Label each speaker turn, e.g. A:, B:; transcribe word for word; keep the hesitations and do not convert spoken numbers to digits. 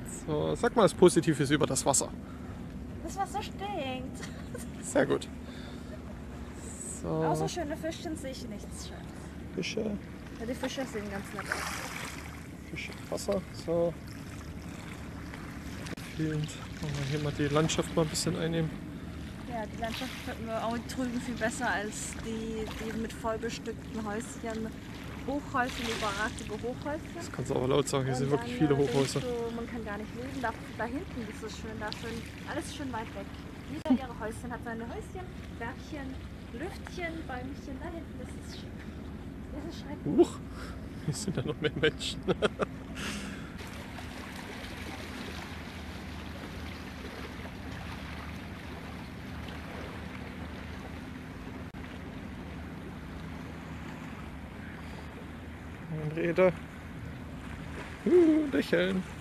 A: So, sag mal was Positives über das Wasser.
B: Das Wasser stinkt.
A: Sehr gut. So.
B: Außer schöne Fischchen sehe ich nichts Schönes.
A: Fische.
B: Ja, die Fische sehen ganz nett aus.
A: Fische, Wasser. So. Wollen wir hier mal die Landschaft mal ein bisschen einnehmen.
B: Ja, die Landschaft finden wir auch drüben viel besser als die, die mit vollbestückten Häuschen. Hochhäuschen, überragende Hochhäuschen.
A: Das kannst du aber laut sagen, hier
B: Und
A: sind wirklich
B: dann,
A: viele
B: äh,
A: Hochhäuser.
B: denkst du, man kann gar nicht leben. Da, da hinten ist es schön, da schön, alles schön weit weg. Jeder ihre Häuschen hat seine Häuschen, Bergchen, Lüftchen, Bäumchen. Da hinten ist es schön. Das ist schrecklich.
A: Huch, hier sind ja noch mehr Menschen. Ein Räder. Uh, lächeln.